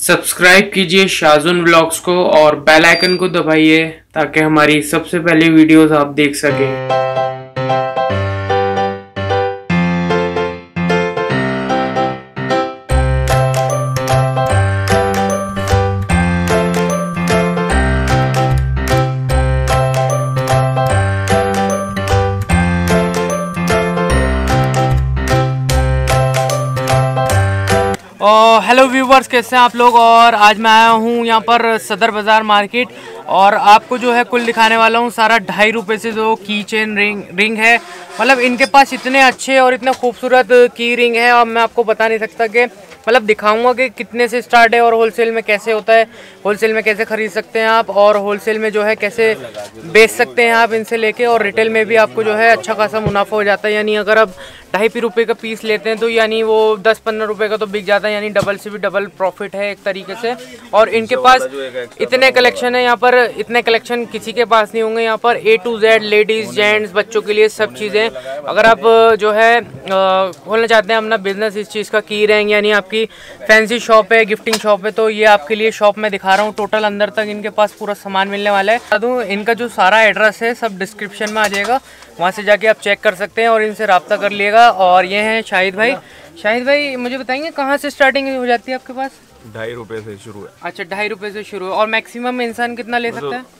Subscribe कीजिए शाजुन vlogs को और बेल आइकन को दबाइए ताकि हमारी सबसे पहली वीडियोस आप देख सकें। हेलो व्यूवर्स, कैसे हैं आप लोग। और आज मैं आया हूँ यहाँ पर सदर बाज़ार मार्केट और आपको जो है कुल दिखाने वाला हूँ सारा 2.5 रुपये से जो की चेन रिंग है। मतलब इनके पास इतने अच्छे और इतने खूबसूरत की रिंग है और मैं आपको बता नहीं सकता कि मतलब दिखाऊंगा कि कितने से स्टार्ट है और होलसेल में कैसे होता है, होलसेल में कैसे ख़रीद सकते हैं आप और होलसेल में जो है कैसे बेच सकते हैं आप इनसे लेके। और रिटेल में भी आपको जो है अच्छा खासा मुनाफा हो जाता है। यानी अगर आप 2.5 रुपये का पीस लेते हैं तो यानी वो 10-15 रुपये का तो बिक जाता है। यानी डबल से भी डबल प्रॉफिट है एक तरीके से। और इनके पास इतने कलेक्शन है, यहाँ पर इतने कलेक्शन किसी के पास नहीं होंगे। यहाँ पर A to Z ladies gents बच्चों के लिए सब चीज़ें। अगर आप जो है खोलना चाहते हैं अपना बिजनेस इस चीज़ का की रहेंगे, यानी आपकी फैंसी शॉप है, गिफ्टिंग शॉप है, तो ये आपके लिए शॉप में दिखा रहा हूँ। टोटल अंदर तक इनके पास पूरा सामान मिलने वाला है। बता दूँ इनका जो सारा एड्रेस है सब डिस्क्रिप्शन में आ जाएगा, वहाँ से जाके आप चेक कर सकते हैं और इनसे रब्ता कर लिएगा। और ये हैं शाहिद भाई। शाहिद भाई मुझे बताएंगे कहाँ से स्टार्टिंग हो जाती है आपके पास? 2.5 रुपये से शुरू है। अच्छा, 2.5 रुपये से शुरू है। और मैक्सिमम इंसान कितना ले सकता है?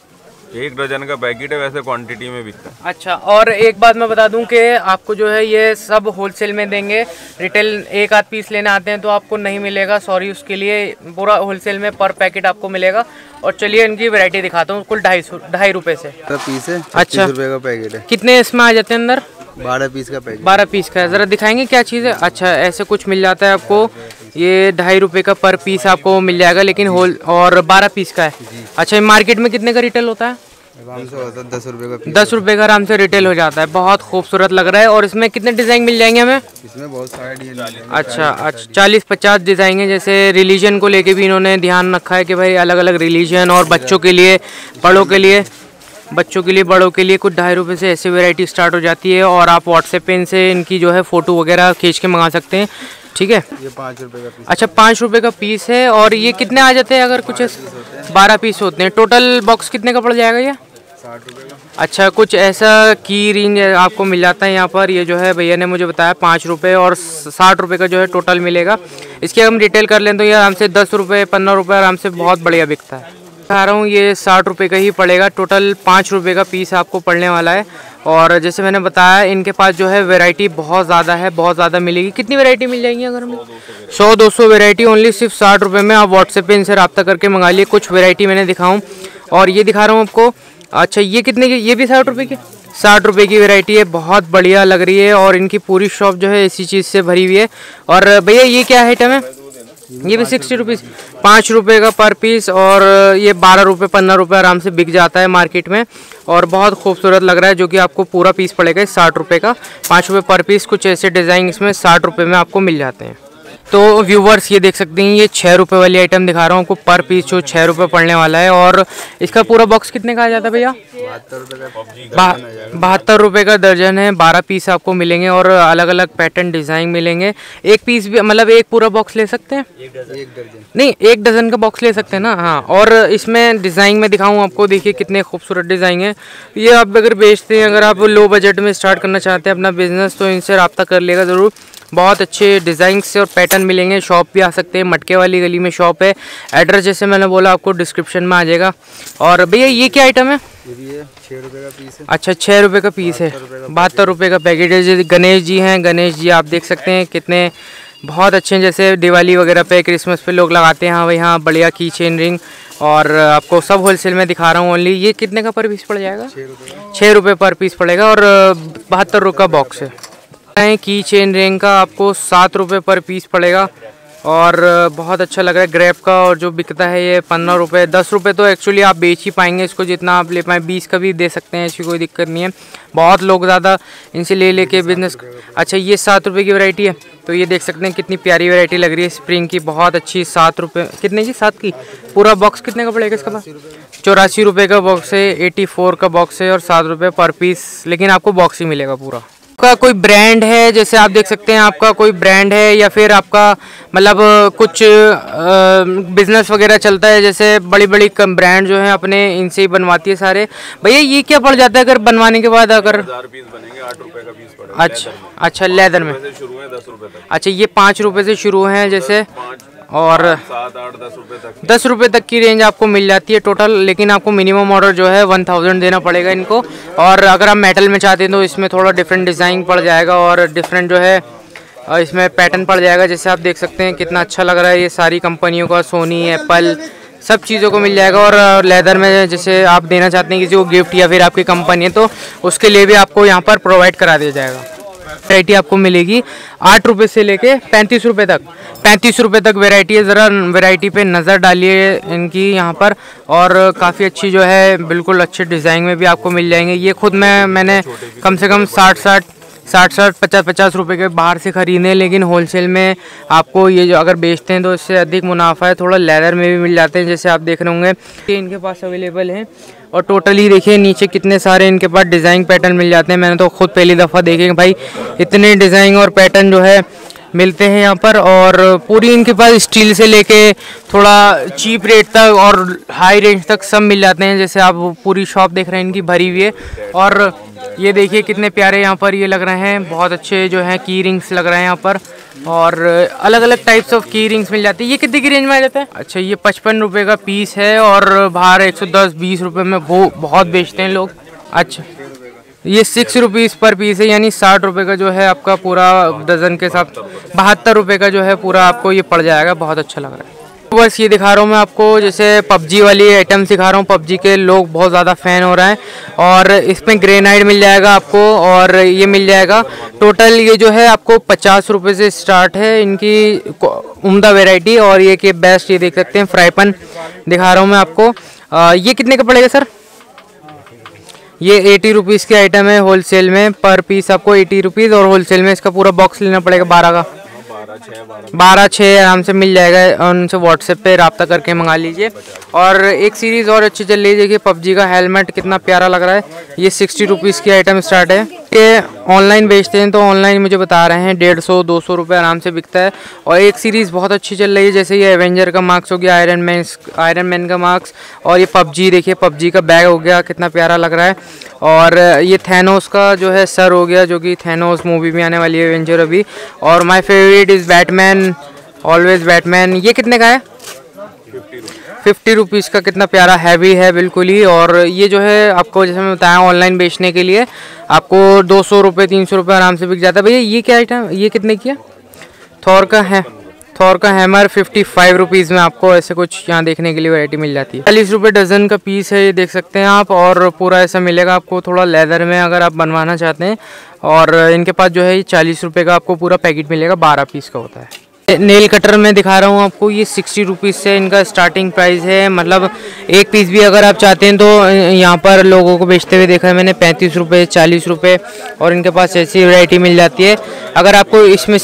1 दर्जन का पैकेट है, वैसे क्वांटिटी में बिकता है। अच्छा, और एक बात मैं बता दूं कि आपको जो है ये सब होलसेल में देंगे। रिटेल एक आध पीस लेने आते हैं तो आपको नहीं मिलेगा, सॉरी उसके लिए। पूरा होलसेल में पर पैकेट आपको मिलेगा। और चलिए इनकी वैरायटी दिखाता हूँ। कुल 2.5 रुपये से पीस है। अच्छा, 30 रुपये का पैकेट है। कितने इसमें आ जाते हैं अंदर? 12 पीस का पैकेट। 12 पीस का है। ज़रा दिखाएंगे क्या चीज़ है? अच्छा, ऐसे कुछ मिल जाता है आपको। ये 2.5 रुपये का पर पीस आपको मिल जाएगा, लेकिन होल और 12 पीस का है। अच्छा, मार्केट में कितने का रिटेल होता है? आराम से होता है 10 रुपये का पीस। 10 रुपये का आराम से रिटेल हो जाता है। बहुत खूबसूरत लग रहा है। और इसमें कितने डिज़ाइन मिल जाएंगे हमें? इसमें बहुत सारे डिजाइन। अच्छा, 40-50 डिज़ाइन है। जैसे रिलीजन को लेके भी इन्होंने ध्यान रखा है कि भाई अलग अलग रिलीजन और बच्चों के लिए, बड़ों के लिए, बड़ों के लिए कुछ 2.5 रुपये से ऐसी वैरायटी स्टार्ट हो जाती है। और आप व्हाट्सएप पे इनसे इनकी जो है फ़ोटो वगैरह खींच के मंगा सकते हैं। ठीक है, ये 5 रुपये का पीस। अच्छा, 5 रुपये का पीस है। और ये कितने आ जाते हैं? अगर कुछ 12 पीस होते हैं। टोटल बॉक्स कितने का पड़ जाएगा ये? 60 रुपये का। अच्छा, कुछ ऐसा की रिंग आपको मिल जाता है यहाँ पर। ये जो है भैया ने मुझे बताया 5 रुपये और 60 रुपये का जो है टोटल मिलेगा। इसकी हम रिटेल कर लें तो ये आराम से 10 रुपये 15 रुपये आराम से बहुत बढ़िया बिकता है। बता रहा हूँ ये 60 रुपये का ही पड़ेगा। टोटल 5 रुपये का पीस आपको पड़ने वाला है। और जैसे मैंने बताया इनके पास जो है वैरायटी बहुत ज़्यादा है, बहुत ज़्यादा मिलेगी। कितनी वैरायटी मिल जाएंगी? अगर हमें 100-200 वैरायटी ओनली सिर्फ 60 रुपये में। आप व्हाट्सएप पे इनसे रब्ता करके मंगा लिए। कुछ वैरायटी मैंने दिखाऊँ और ये दिखा रहा हूँ आपको। अच्छा, ये कितने की? ये भी 60 रुपये की। 60 रुपये की वैरायटी है, बहुत बढ़िया लग रही है। और इनकी पूरी शॉप जो है इसी चीज़ से भरी हुई है। और भैया ये क्या आइटम है? ये भी 60 रुपीज़, 5 रुपये का पर पीस। और ये 12 रुपये 15 रुपये आराम से बिक जाता है मार्केट में। और बहुत खूबसूरत लग रहा है, जो कि आपको पूरा पीस पड़ेगा 60 रुपये का। 5 रुपये पर पीस। कुछ ऐसे डिज़ाइन इसमें 60 रुपये में आपको मिल जाते हैं। तो व्यूवर्स ये देख सकते हैं, ये 6 रुपये वाली आइटम दिखा रहा हूँ आपको। पर पीस जो 6 रुपये पड़ने वाला है। और इसका पूरा बॉक्स कितने का आ जाता है भैया? 72 रुपये का दर्जन है। 12 पीस आपको मिलेंगे और अलग अलग पैटर्न डिज़ाइन मिलेंगे। एक पीस भी मतलब एक पूरा बॉक्स ले सकते हैं? 1 दर्जन नहीं, 1 डजन का बॉक्स ले सकते हैं ना। हाँ, और इसमें डिज़ाइन में दिखाऊँ आपको, देखिए कितने खूबसूरत डिज़ाइन है। ये आप अगर बेचते हैं, अगर आप लो बजट में स्टार्ट करना चाहते हैं अपना बिजनेस, तो इनसे रब्ता कर लेगा ज़रूर। बहुत अच्छे डिज़ाइन से और पैटर्न मिलेंगे। शॉप भी आ सकते हैं, मटके वाली गली में शॉप है। एड्रेस जैसे मैंने बोला आपको डिस्क्रिप्शन में आ जाएगा। और भैया ये क्या आइटम है? ये भी है 6 रुपये का पीस है। अच्छा, 6 रुपये का पीस है। 72 रुपये का पैकेट है। जैसे गणेश जी हैं, गणेश जी आप देख सकते हैं कितने बहुत अच्छे हैं। जैसे दिवाली वगैरह पे, क्रिसमस पे लोग लगाते हैं। हाँ भाई, हाँ, बढ़िया की चेन रिंग। और आपको सब होलसेल में दिखा रहा हूँ ओनली। ये कितने का पर पीस पड़ जाएगा? 6 रुपये पर पीस पड़ेगा। और 72 रुपये का बॉक्स है। की चेन रिंग का आपको 7 रुपये पर पीस पड़ेगा। और बहुत अच्छा लग रहा है ग्रैप का। और जो बिकता है ये 15 रुपये 10 रुपये तो एक्चुअली आप बेच ही पाएंगे इसको, जितना आप ले पाएँ। 20 का भी दे सकते हैं, ऐसी कोई दिक्कत नहीं है। बहुत लोग ज़्यादा इनसे ले लेके बिजनेस। अच्छा, ये 7 रुपये की वैरायटी है। तो ये देख सकते हैं कितनी प्यारी वैरायटी लग रही है स्प्रिंग की, बहुत अच्छी। 7 रुपये कितने की? 7 की। पूरा बॉक्स कितने का पड़ेगा इसका? 84 रुपये का बॉक्स है। 84 का बॉक्स है और 7 रुपये पर पीस, लेकिन आपको बॉक्स ही मिलेगा पूरा। आपका कोई ब्रांड है, जैसे आप देख सकते हैं आपका कोई ब्रांड है या फिर आपका मतलब कुछ बिजनेस वगैरह चलता है, जैसे बड़ी बड़ी ब्रांड जो है अपने इनसे ही बनवाती है सारे। भैया ये क्या पड़ जाता है अगर बनवाने के बाद? अगर 1000 पीस बनेंगे 8 रुपए का पीस पड़ेगा। अच्छा लेदर में शुरू है 10 रुपए तक। अच्छा, ये 5 रुपए से शुरू हैं जैसे, और 7 8 10 रुपए तक 10 रुपए तक की रेंज आपको मिल जाती है टोटल। लेकिन आपको मिनिमम ऑर्डर जो है 1000 देना पड़ेगा इनको। और अगर आप मेटल में चाहते हैं तो इसमें थोड़ा डिफरेंट डिज़ाइन पड़ जाएगा और डिफरेंट जो है इसमें पैटर्न पड़ जाएगा। जैसे आप देख सकते हैं कितना अच्छा लग रहा है, ये सारी कंपनियों का, सोनी, एप्पल, सब चीज़ों को मिल जाएगा। और लेदर में जैसे आप देना चाहते हैं किसी को गिफ्ट या फिर आपकी कंपनी है तो उसके लिए भी आपको यहाँ पर प्रोवाइड करा दिया जाएगा। वैरायटी आपको मिलेगी 8 रुपये से लेके 35 रुपये तक। 35 रुपये तक वैरायटी है। ज़रा वैरायटी पे नज़र डालिए इनकी यहाँ पर, और काफ़ी अच्छी जो है बिल्कुल अच्छे डिज़ाइन में भी आपको मिल जाएंगे। ये खुद मैंने कम से कम 60 50 रुपए के बाहर से ख़रीदे, लेकिन होलसेल में आपको ये जो अगर बेचते हैं तो इससे अधिक मुनाफा है। थोड़ा लेदर में भी मिल जाते हैं जैसे आप देख रहे होंगे, ये इनके पास अवेलेबल हैं। और टोटली देखिए नीचे कितने सारे इनके पास डिज़ाइन पैटर्न मिल जाते हैं। मैंने तो खुद पहली दफ़ा देखे कि भाई इतने डिज़ाइन और पैटर्न जो है मिलते हैं यहाँ पर। और पूरी इनके पास स्टील से लेके थोड़ा चीप रेट तक और हाई रेंज तक सब मिल जाते हैं। जैसे आप पूरी शॉप देख रहे हैं इनकी भरी हुई है। और ये देखिए कितने प्यारे यहाँ पर ये लग रहे हैं, बहुत अच्छे जो हैं की रिंग्स लग रहे हैं यहाँ पर। और अलग अलग टाइप्स ऑफ की रिंग्स मिल जाती है। ये कितने की रेंज में आ जाता है? अच्छा, ये 55 रुपये का पीस है और बाहर 110-20 रुपये में वो बहुत बेचते हैं लोग। अच्छा, ये 6 रुपीज़ पर पीस है, यानी 60 रुपये का जो है आपका पूरा डजन के साथ 72 रुपये का जो है पूरा आपको ये पड़ जाएगा। बहुत अच्छा लग रहा है। बस ये दिखा रहा हूँ मैं आपको, जैसे पबजी वाली आइटम सिखा रहा हूँ। पबजी के लोग बहुत ज़्यादा फ़ैन हो रहे हैं। और इसमें ग्रेनाइट मिल जाएगा आपको, और ये मिल जाएगा टोटल ये जो है आपको 50 रुपये से स्टार्ट है इनकी उम्दा वैरायटी। और ये कि बेस्ट, ये देख सकते हैं फ्राई-पैन दिखा रहा हूँ मैं आपको। ये कितने का पड़ेगा सर? ये 80 रुपीज़ की आइटम है होलसेल में, पर पीस आपको 80 रुपीज़। और होलसेल में इसका पूरा बॉक्स लेना पड़ेगा 12 का। 12-6 आराम से मिल जाएगा। उनसे व्हाट्सएप पे रब्ता करके मंगा लीजिए। और एक सीरीज़ और अच्छी चल रही है, देखिए पबजी का हेलमेट कितना प्यारा लग रहा है। ये 60 रुपीज़ की आइटम स्टार्ट है। ये ऑनलाइन बेचते हैं तो ऑनलाइन मुझे बता रहे हैं 150-200 रुपये आराम से बिकता है। और एक सीरीज़ बहुत अच्छी चल रही है, जैसे ये एवेंजर का मार्क्स हो गया, आयरन मैन का मार्क्स। और ये पबजी, देखिए पबजी का बैग हो गया, कितना प्यारा लग रहा है। और ये थैनोस का जो है सर हो गया, जो कि थैनोस मूवी में आने वाली है एवेंजर अभी। और my favourite is Batman, always Batman. ये कितने का है? 50 रुपीज़ का। कितना प्यारा हैवी है बिल्कुल ही। और ये जो है आपको जैसे मैं बताया ऑनलाइन बेचने के लिए आपको 200 रुपये 300 रुपये आराम से बिक जाता है। भैया ये क्या आइटम, ये कितने की है? थॉर का है, थॉर का हैमर 55 रुपीज़ में आपको ऐसे कुछ यहाँ देखने के लिए वैरायटी मिल जाती है। 40 रुपये डज़न का पीस है, ये देख सकते हैं आप। और पूरा ऐसा मिलेगा आपको थोड़ा लेदर में अगर आप बनवाना चाहते हैं। और इनके पास जो है 40 रुपये का आपको पूरा पैकेट मिलेगा, 12 पीस का होता है। नेल कटर में दिखा रहा हूँ आपको, ये 60 रुपीज़ से इनका स्टार्टिंग प्राइस है। मतलब एक पीस भी अगर आप चाहते हैं तो यहाँ पर लोगों को बेचते हुए देखा है मैंने 35 रुपये 40 रुपये। और इनके पास ऐसी वैरायटी मिल जाती है। अगर आपको इसमें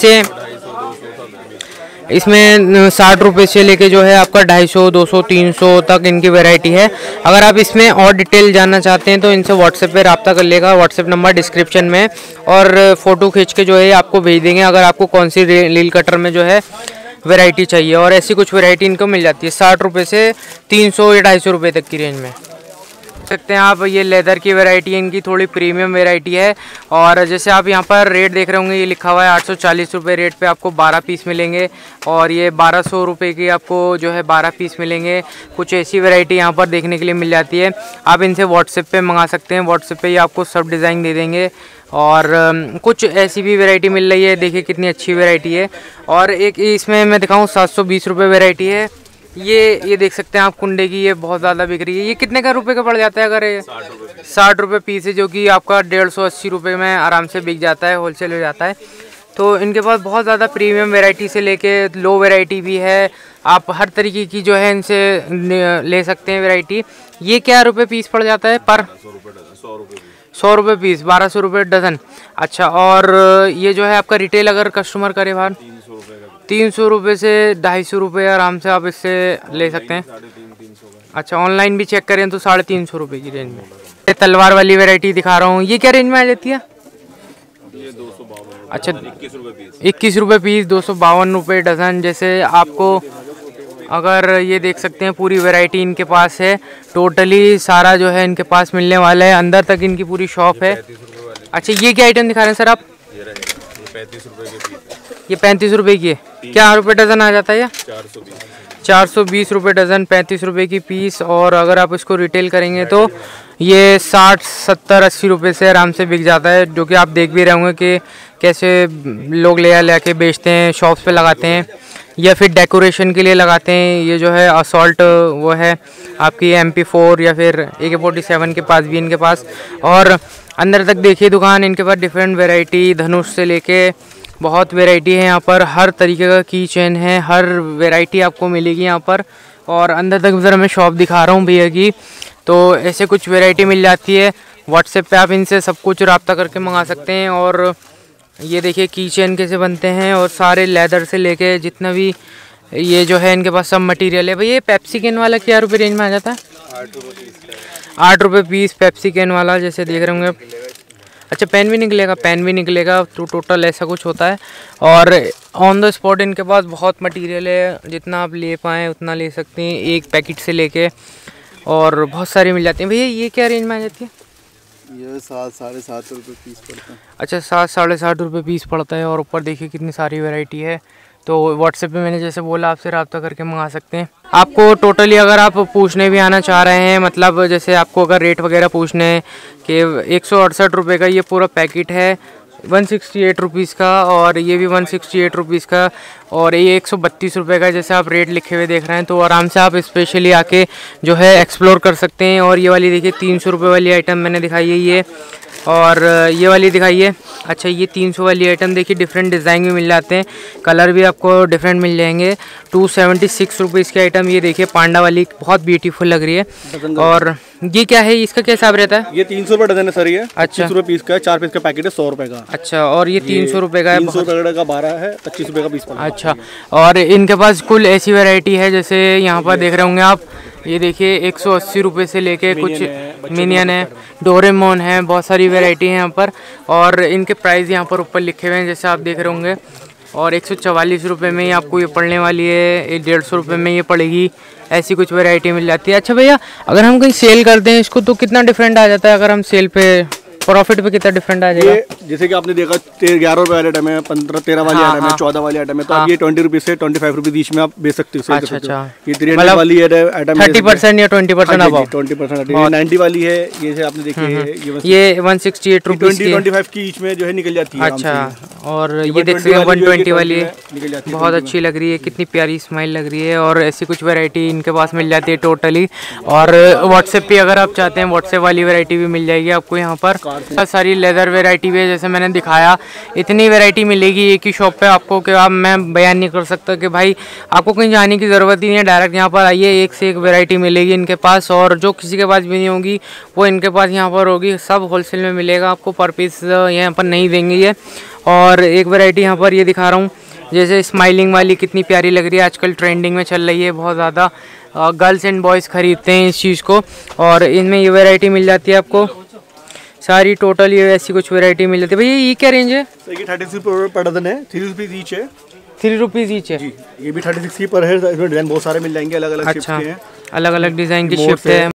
60 रुपये से लेके जो है आपका 250, 200, 300 तक इनकी वैरायटी है। अगर आप इसमें और डिटेल जानना चाहते हैं तो इनसे व्हाट्सएप पे रब्ता कर लेगा। व्हाट्सएप नंबर डिस्क्रिप्शन में, और फ़ोटो खींच के जो है आपको भेज देंगे अगर आपको कौन सी नील कटर में जो है वैरायटी चाहिए। और ऐसी कुछ वैरायटी इनको मिल जाती है 60 रुपये से 300 या 250 रुपये तक की रेंज में। सकते हैं आप, ये लेदर की वैरायटी है, इनकी थोड़ी प्रीमियम वैरायटी है। और जैसे आप यहाँ पर रेट देख रहे होंगे, ये लिखा हुआ है 840 रुपये रेट पे आपको 12 पीस मिलेंगे। और ये 1200 रुपये की आपको जो है 12 पीस मिलेंगे। कुछ ऐसी वैरायटी यहाँ पर देखने के लिए मिल जाती है। आप इनसे व्हाट्सएप पे मंगा सकते हैं, व्हाट्सएप पे ही आपको सब डिज़ाइन दे देंगे। और कुछ ऐसी भी वैरायटी मिल रही है, देखिए कितनी अच्छी वैरायटी है। और एक इसमें मैं दिखाऊँ 720 रुपये वैरायटी है। ये देख सकते हैं आप कुंडे की, ये बहुत ज़्यादा बिक रही है। ये कितने का रुपए का पड़ जाता है? अगर ये 60 रुपये पीस है, जो कि आपका 150-80 रुपये में आराम से बिक जाता है, होलसेल हो जाता है। तो इनके पास बहुत ज़्यादा प्रीमियम वैरायटी से लेके लो वैरायटी भी है। आप हर तरीके की जो है इनसे ले सकते हैं वैरायटी। ये क्या रुपये पीस पड़ जाता है? पर 100 रुपये पीस, 1200 रुपये डज़न। अच्छा, और ये जो है आपका रिटेल अगर कस्टमर करे बाहर 300 रुपये से 250 रुपये आराम से आप इससे ले सकते हैं। अच्छा, ऑनलाइन भी चेक करें तो 350 रुपये की रेंज में। ये तलवार वाली वैरायटी दिखा रहा हूँ, ये क्या रेंज में आ जाती है? अच्छा 21 रुपये पीस। 21 रुपये पीस, 252 रुपये डज़न। जैसे आपको अगर ये देख सकते हैं पूरी वैरायटी इनके पास है, टोटली सारा जो है इनके पास मिलने वाला है। अंदर तक इनकी पूरी शॉप है। अच्छा ये क्या आइटम दिखा रहे हैं सर आप? ये 35 रुपये के पीस। ये 35 रुपये की है, क्या रुपये डज़न आ जाता है ये? 420 रुपये डज़न, 35 रुपये की पीस। और अगर आप इसको रिटेल करेंगे तो ये 60, 70, 80 रुपये से आराम से बिक जाता है, जो कि आप देख भी रहे होंगे कि कैसे लोग ले के बेचते हैं, शॉप्स पे लगाते हैं या फिर डेकोरेशन के लिए लगाते हैं। ये जो है असॉल्ट वो है आपकी MP4 या फिर AK-47 के पास भी इनके पास। और अंदर तक देखिए दुकान, इनके पास डिफरेंट वैरायटी, धनुष से लेके बहुत वैरायटी है यहाँ पर। हर तरीके का की चेन है, हर वैरायटी आपको मिलेगी यहाँ पर। और अंदर तक ज़रा मैं शॉप दिखा रहा हूँ भैया की, तो ऐसे कुछ वैरायटी मिल जाती है। व्हाट्सएप पे आप इनसे सब कुछ रब्ता करके मंगा सकते हैं। और ये देखिए की चेन कैसे बनते हैं, और सारे लेदर से लेके जितना भी ये जो है इनके पास सब मटेरियल है। भैया ये पेप्सी कैन वाला क्या रुपये रेंज में आ जाता है? 8 रुपये पीस पेप्सी कैन वाला, जैसे देख रहे होंगे। अच्छा पेन भी निकलेगा? पेन भी निकलेगा। तो टोटल ऐसा कुछ होता है। और ऑन द स्पॉट इनके पास बहुत मटेरियल है, जितना आप ले पाएँ उतना ले सकते हैं, एक पैकेट से लेके, और बहुत सारी मिल जाती हैं। भैया ये क्या रेंज में आ जाती है? ये 7, 7.5 रुपये पीस पड़ता है। अच्छा 7, 7.5 रुपये पीस पड़ता है। और ऊपर देखिए कितनी सारी वैरायटी है। तो व्हाट्सएप पे मैंने जैसे बोला आपसे रब्ता करके मंगा सकते हैं। आपको टोटली अगर आप पूछने भी आना चाह रहे हैं, मतलब जैसे आपको अगर रेट वगैरह पूछने हैं कि 168 रुपये का ये पूरा पैकेट है, 168 रुपीज़ का, और ये भी 168 रुपीज़ का, और ये 132 रुपये का, जैसे आप रेट लिखे हुए देख रहे हैं। तो आराम से आप स्पेशली आके जो है एक्सप्लोर कर सकते हैं। और ये वाली देखिए 300 रुपये वाली आइटम मैंने दिखाई है ये, और ये वाली दिखाई है। अच्छा ये 300 वाली आइटम देखिए, डिफरेंट डिज़ाइन भी मिल जाते हैं, कलर भी आपको डिफरेंट मिल जाएंगे। 276 रुपीज़ की आइटम ये देखिए, पांडा वाली, बहुत ब्यूटीफुल लग रही है। और ये क्या है, इसका क्या हिसाब रहता है? ये 300 रुपये डजन है सर। ये अच्छा 25 रुपये पीस का है, 4 पीस का पैकेट है, 100 रुपये का। अच्छा, और ये 300 रुपये का है? 300 रुपये का 12 है, 25 रुपये का पीस पड़ता है। अच्छा, और इनके पास कुल ऐसी वैरायटी है, जैसे यहाँ पर देख रहे होंगे आप, ये देखिए 180 रुपये से लेके कुछ मिनियन है, डोरेमोन है, बहुत सारी वैरायटी है यहाँ पर। और इनके प्राइस यहाँ पर ऊपर लिखे हुए हैं, जैसे आप देख रहे होंगे। और 144 रुपये में ही आपको ये पड़ने वाली है, 150 रुपये में ये पड़ेगी। ऐसी कुछ वैरायटी मिल जाती है। अच्छा भैया, अगर हम कहीं सेल करते हैं इसको तो कितना डिफरेंट आ जाता है? अगर हम सेल पे प्रॉफिट पे कितना डिफरेंट आ जाएगा? ये जैसे कि आपने देखा 11 रुपये वाले आइटम है, 15, 13 वाली आइटम है, 14 वाली आइटम है, तो आप ये 20 रुपीज़ से 25 रुपीज़ ईच में आप बेच सकते हो। अच्छा अच्छा, ये 300 वाली आइटम 30% या 20% अब 20%। 90 वाली है, ये से आपने देखी है, ये 168 रुपीज़ की, 25 की ईच में जो है निकल जाती है। अच्छा, और ये देख सकते हैं 120 वाली है, बहुत अच्छी लग रही है, कितनी प्यारी स्माइल लग रही है। और ऐसी कुछ वैरायटी इनके पास मिल जाती है टोटली। और व्हाट्सएप पे अगर आप चाहते हैं, व्हाट्सएप वाली वैरायटी भी मिल जाएगी आपको यहाँ पर। बहुत सारी लेदर वैरायटी भी है, जैसे मैंने दिखाया। इतनी वैरायटी मिलेगी एक ही शॉप पे आपको कि आप, मैं बयान नहीं कर सकता कि भाई आपको कहीं जाने की ज़रूरत ही नहीं है, डायरेक्ट यहाँ पर आइए, एक से एक वैरायटी मिलेगी इनके पास। और जो किसी के पास भी नहीं होगी वो इनके पास यहाँ पर होगी, सब होलसेल में मिलेगा आपको, पर पीस यहाँ पर नहीं देंगे ये। और एक वैरायटी यहाँ पर ये दिखा रहा हूँ, जैसे स्माइलिंग वाली, कितनी प्यारी लग रही है, आजकल ट्रेंडिंग में चल रही है बहुत ज़्यादा, गर्ल्स एंड बॉयज़ खरीदते हैं इस चीज़ को। और इनमें ये वैरायटी मिल जाती है आपको सारी, टोटल ये ऐसी कुछ वैरायटी मिल जाती है। भैया ये क्या रेंज है? ये 36 रुपये पर डजन है, 3 रुपीज़ ईच है। 3 रुपीज़ ईच है जी, ये भी 36 की पर है। इसमें डिजाइन बहुत सारे मिल जाएंगे, अलग अलग। अच्छा, अलग अलग डिज़ाइन की शिफ्ट है।